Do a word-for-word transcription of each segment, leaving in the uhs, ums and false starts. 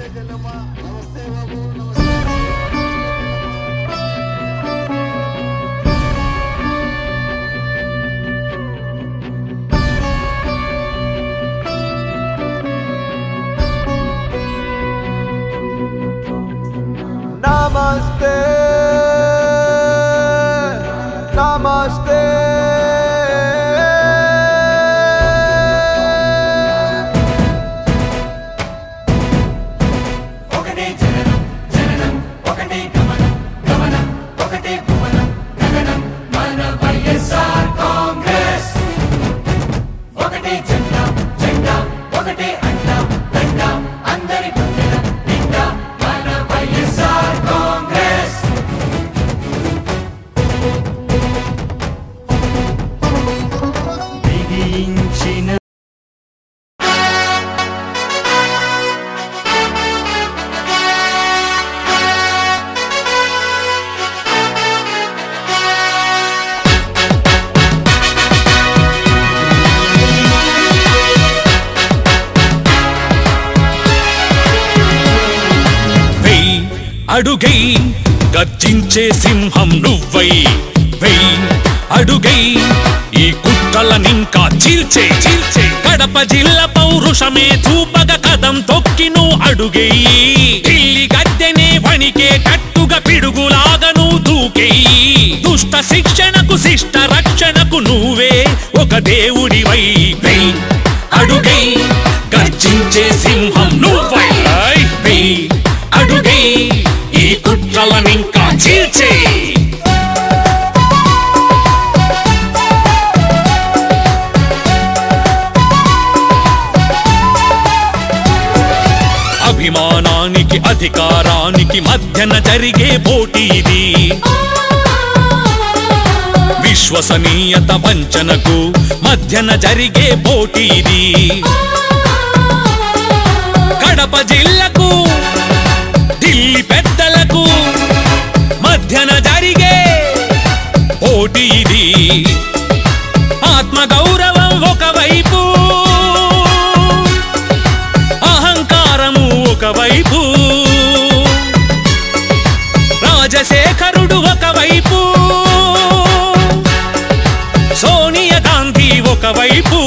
Namaste, Namaste. Okate jananam, jananam, okate gamanam, gamanam, okate bhuvanam, gaganam, mana Y S R Congress. Okate janda, janda, okate anda, danda, andari bundena, ninda, mana Y S R Congress. బిగించిన అడుగై గర్జించే సింహం నువ్వై వెయ్ అడుగై ఈ కుట్రలనింకా చీల్చే చీల్చే కడప జిల్లా పౌరుషమే చూపగ కదం తొక్కి నువ్వు అడుగెయ్యి ఢిల్లీ గద్దెనే వణికే కట్టుగా పిడుగులాగా నువ్వు దూకెయ్యి దుష్ట శిక్షణకు శిష్ట రక్షణకు నువ్వే ఒక దేవుడివై వెయ్ అడుగై గర్జించే సింహం నువ్వై వెయ్ అడుగై ఈ కుట్రలనింకా చీల్చే అభిమానానికి అధికారానికి మధ్యన జరిగే పోటీది విశ్వసనీయత వంచనకు మధ్యన జరిగే పోటీది కడప జిల్లాకు ఢిల్లీ పెద్దలకు మధ్యన జరిగే పోటీది ఆత్మగౌరవం ఒకవైపు అహంకారము ఒకవైపు రాజశేఖరుడు ఒకవైపు సోనియా గాంధీ ఒకవైపు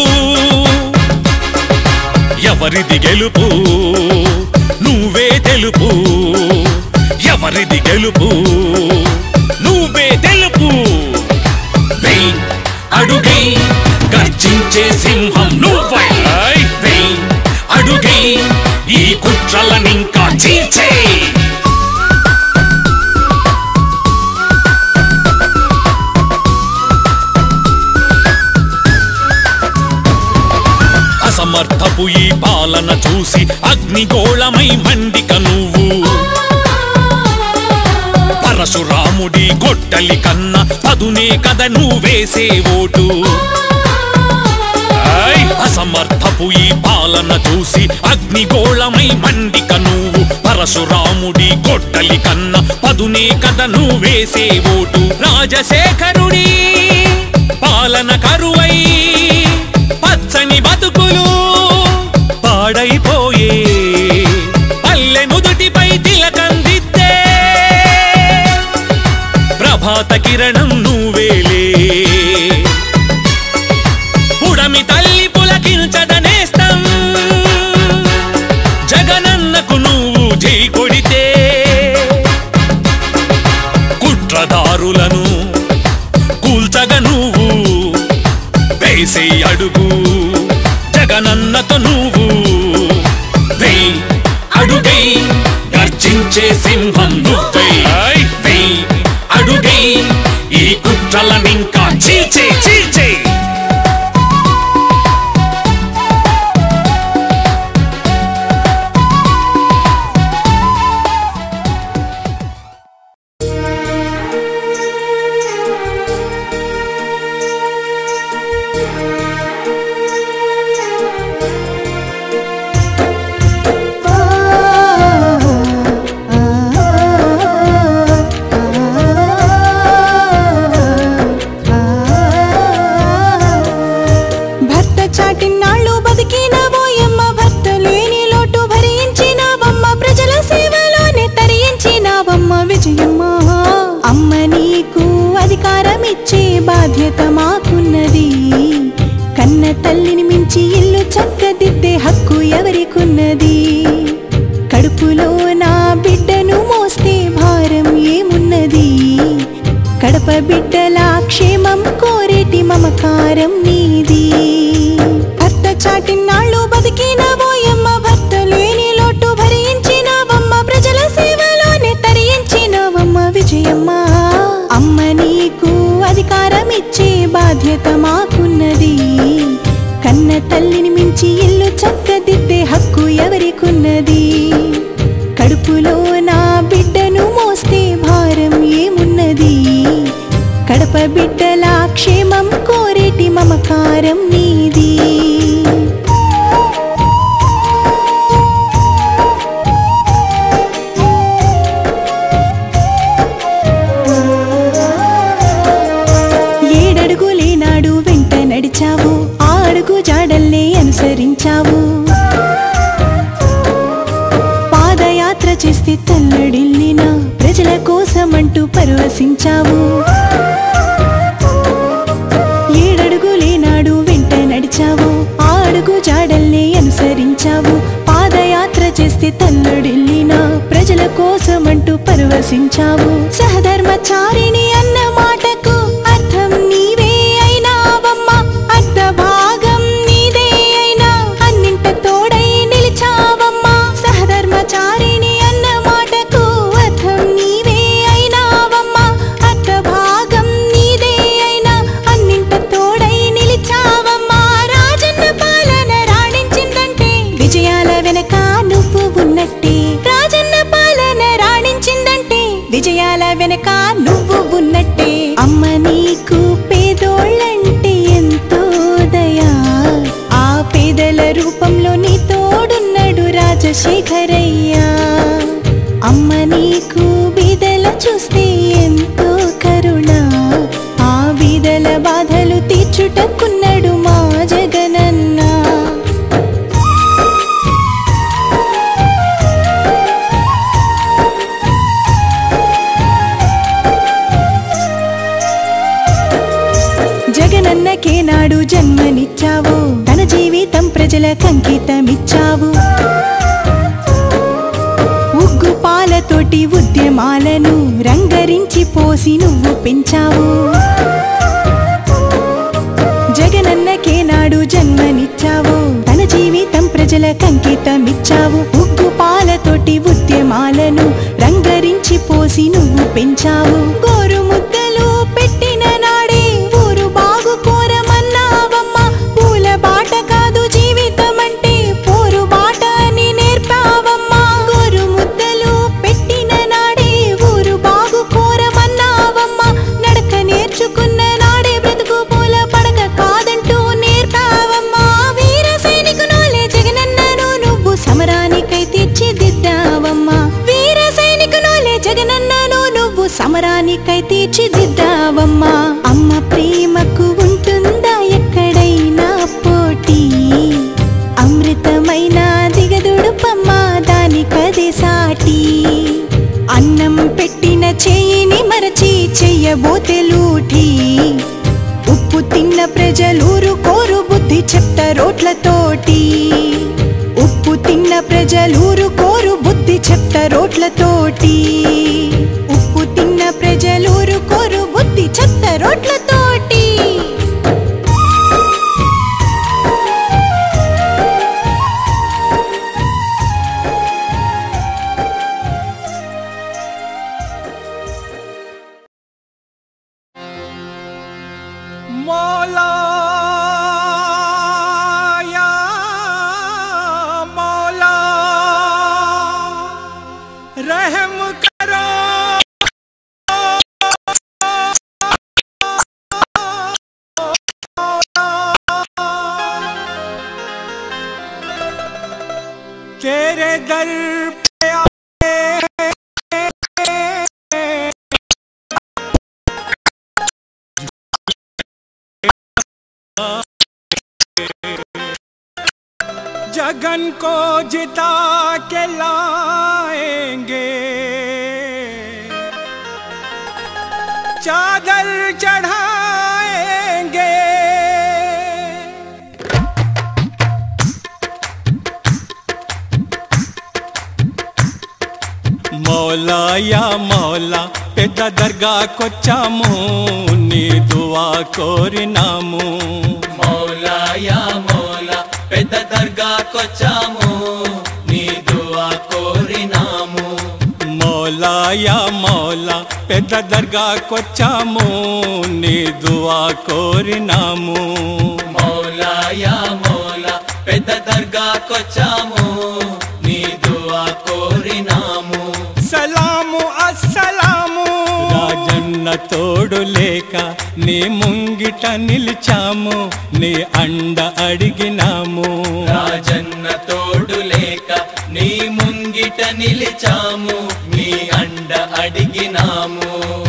ఎవరిది గెలుపు నువ్వే తెలుపు ఎవరిది గెలుపు నువ్వే తెలుపు వెయ్ అడుగై గర్జించే సింహం నువ్వై వెయ్ అడుగై ఈ కుట్రలనింకా చీల్చే అసమర్థపు ఈ పాలన చూసి అగ్నిగోళమై మండిక నువ్వు పరశురాముడి గొడ్డలి కన్నా పదునే కద నువ్వేసే ఓటు అసమర్థపు ఈ పాలన చూసి అగ్నిగోళమై మండిక నువ్వు పరశురాముడి గొడ్డలి కన్నా పదునే కద నువ్వేసే ఓటు రాజశేఖరుడి పాలన కరువై పచ్చని బతుకులు పాడైపోయే పల్లె నుదుటిపై తిలకందిద్దే ప్రభాత కిరణం నువ్వేలే పుడమి తల్లి పులకించదనేస్తం జగనన్నకు నువ్వు జై కొడితే కుట్రదారులను కూల్చగ నువ్వు వేసే అడుగు జగనన్నతో నువ్వు వెయ్ అడుగై గర్జించే సింహం నువ్వై వెయ్ అడుగై ఈ కుట్రలనింకా చీల్చే చీల్చే ah బాధ్యత మాకున్నది. కన్న తల్లిని మించి ఇల్లు చక్కదిద్దే హక్కు ఎవరికున్నది? కడుపులో నా బిడ్డను మోస్తే భారం ఏమున్నది? కడప బిడ్డల క్షేమం కోరేటి మమకారం నీది. భర్త చాటినాళ్ళు బతికినవోయమ్మ, భర్త లేని లోటు భరించినవమ్మ, ప్రజల సేవలోనే తరించినవమ్మ విజయమ్మ. అమ్మ నీకు అధికారం ఇచ్చే బాధ్యత మాకున్నది. కన్న తల్లిని మించి ఇల్లు చక్కదిద్దే హక్కు ఎవరికున్నది? కడుపులో నా బిడ్డను మోస్తే భారం ఏమున్నది? కడప బిడ్డల క్షేమం కోరేటి మమకారం నీది. ఏడడుగులేనాడు వెంట నడిచావు, ఆ అడుగు జాడల్నే అనుసరించావు. పాదయాత్ర చేస్తే తల్లడిల్లిన ప్రజల కోసమంటూ పరవశించావు. ఏడడుగులేనాడు వెంట నడిచావు, ఆ అడుగు జాడల్నే అనుసరించావు. పాదయాత్ర చేస్తే తల్లడిల్లిన ప్రజల కోసమంటూ పరవశించావు. సహధర్మచారిణి అన్న మాటకు అర్థం నీవే అయినావమ్మ, అర్ధ భాగం నీదే అయినా అన్నింట తోడై నిలిచావమ్మ. సహధర్మచారిణి అన్న మాటకు అర్థం నీవే అయినావమ్మ, అర్ధ భాగం నీదే అయినా అన్నింట తోడై నిలిచావమ్మ. రాజన్న పాలన రాణించిందంటే విజయాల వెనక నువ్వు ఉన్నట్టే. రాజన్న పాలన రాణించిందంటే విజయాల వెనక నువ్వు ఉన్నట్టే. అమ్మ నీకు పేదోళ్ళంటే ఎంతో దయా, ఆ పేదల రూపంలో నీ తోడున్నాడు రాజశేఖరయ్యా. అమ్మ నీకు బీదల చూస్తే ఎంతో కరుణ, ఆ బీదల బాధలు తీర్చుటకున్నాడు మా జగనన్న. జగనన్నకే నాడు జన్మనిచ్చావు, తన జీవితం ప్రజలకు అంకితమిచ్చావు. ఉగ్గు పాలతోటి ఉద్యమాలను రంగరించి పోసి నువ్వు పెంచావు. జగనన్నకే నాడు జన్మనిచ్చావు, తన జీవితం ప్రజలకు అంకితమిచ్చావు. ఉగ్గు పాలతోటి ఉద్యమాలను రంగరించి పోసి నువ్వు పెంచావు. గోరు ముద్దలు పెట్టిన నాడే ఊరు బాగు కోరమన్నావమ్మ. పూల బాట కాదు జీవితం అంటే పోరు బాట అని నేర్పావమ్మ. గోరు ముద్దలు పెట్టిన నాడే ఊరు బాగు కోరమన్నావమ్మ. నడక నేర్చుకున్న నాడే బ్రతుకు పూల పడక కాదంటూ నేర్పావమ్మ. వీర సైనికునోలే జగనన్నను నువ్వు సమరానికై తీర్చిదిద్దావమ్మ. వీర సైనికునోలే జగనన్నను నువ్వు సమరానికై తీర్చిదిద్దావమ్మ. అమ్మ ప్రేమకు ఉంటుందా ఎక్కడైనా పోటీ? అమృతమైన దిగదుడుపమ్మ దానికదే సాటి. అన్నం పెట్టిన చేయిని మరచి చెయ్యబోతే లూఠి. ఉప్పు తిన్న ప్రజలూరు కోరు బుద్ధి చెప్త రోట్లతోటి. ఉప్పు తిన్న ప్రజలూరు కోరు బుద్ధి చెప్త రోట్లతోటి. ఉప్పు తిన్న ప్రజలూరు కోరు బుద్ధి చెప్త రోట్లతోటి. मौला या मौला रहम करो। तेरे दर पे जगन को जिता के लाएंगे, चादर चढ़ाएंगे మౌలా యా మౌలా పెద్ద దర్గాకొచ్చాము నీ దువా కోరినాము మౌలా యా మౌలా పెద్ద దర్గాకొచ్చాము నీ దువా కోరినాము మౌలా యా మౌలా పెద్ద దర్గాకొచ్చాము నీ దువా కోరినాము మౌలా యా మౌలా పెద్ద దర్గాకొచ్చాము నీ దువా కోరినాము సలాము అస్సలాము రాజన్న తోడు లేక నీ ముంగిట నిలిచాము నీ అండ అడిగినాము రాజన్న తోడు లేక నీ ముంగిట నిలిచాము నీ అండ అడిగినాము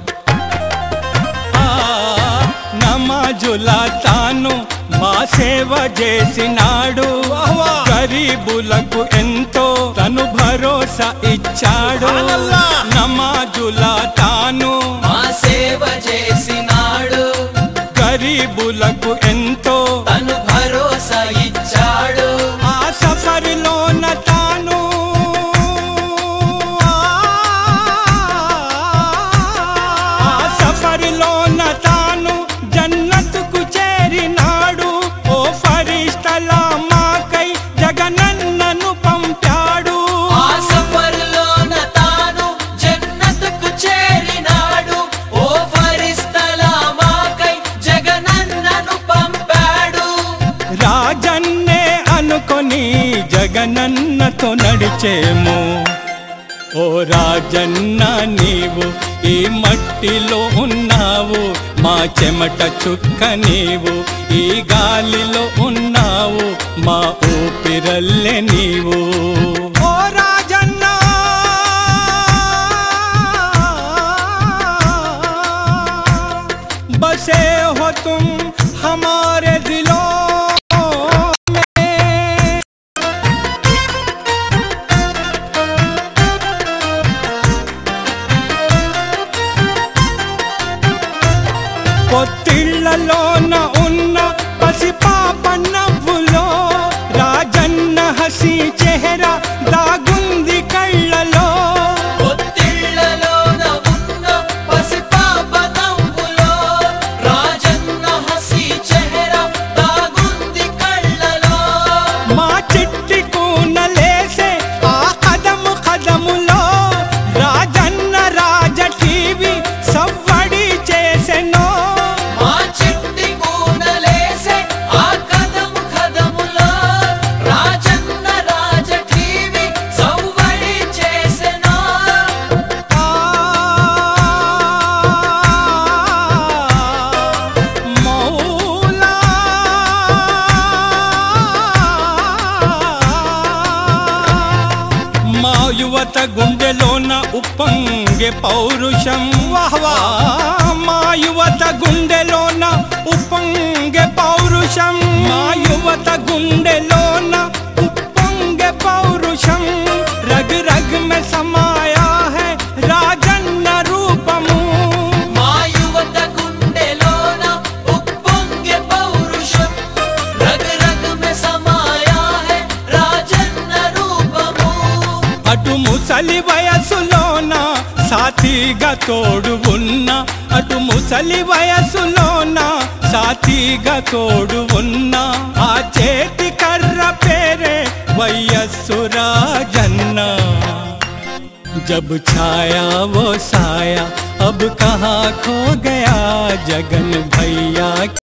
ఆ నమాజులా తాను మా సేవ చేసినాడు గరీబులకు ఎంతో తను భరోసా ఇచ్చాడు నమాజులా తాను మా సేవ చేసినాడు గరీబులకు ఎంతో తను భరోసా ఇచ్చాడు ఆ సఫరిలోన తాను ఆ సఫరిలోన తాను జన్నతుకు చేరినాడు ఓ ఫరిష్టలా మాకై జగనన్నను పంపాడు ఆ సఫరులోన తాను జన్నతుకు చేరినాడు ఓ ఫరిస్తలా మాకై జగనన్నను పంపాడు రాజన్నే అనుకొని జగనన్నతో నడిచేము ఓ రాజన్న నీవు ఈ మట్టిలో ఉన్నావు మా చెమట చుక్క నీవు ఈ గాలిలో ఉన్నావు మా ఊపిరల్లె నీవు ఓ రాజన్న बसे हो तुम हमारे दिलों పొత్తిళ్లలోన ఉన్న పసిపాప నవ్వులో రాజన్న హసి చెహరా దాగుంది కళ్ళలో ఒత్తిళ్లలోన ఉన్న పసిపాప నవ్వులో రాజన్న హసి చెహరా దాగుంది కళ్ళలో మా చిట్టి కూనలేసే ఆ కదము కదములో రాజన్న రాజ టీవీ సవ్వడి చేసెనో మా చిట్టి కూనలేసే ఆ కదము కదములో రాజన్న రాజ టీవీ సవ్వడి చేసెనా మౌలా మా యువత గుండెలోన ఉప్పొంగే పౌరుషం వాహ్వా మా యువత గుండెలోన ఉప్పొంగే పౌరుషం మా యువత గుండెలోన ఉప్పొంగే పౌరుషం రగ్ రగ్ మే సమాయా హై రాజన్న రూపము మా యువత గుండెలోన ఉప్పొంగే పౌరుషం రగ్ రగ్ మే సమాయా హై రాజన్న రూపము అటు ముసలి వయసులోన సాథీగా తోడు ఉన్న అటు ముసలి వయసులోన సాథీగా తోడు ఉన్న ఆ చేతి కర్ర పేరే వయస్సు రాజన్న जब छाया वो साया अब कहाँ खो गया जगन भैया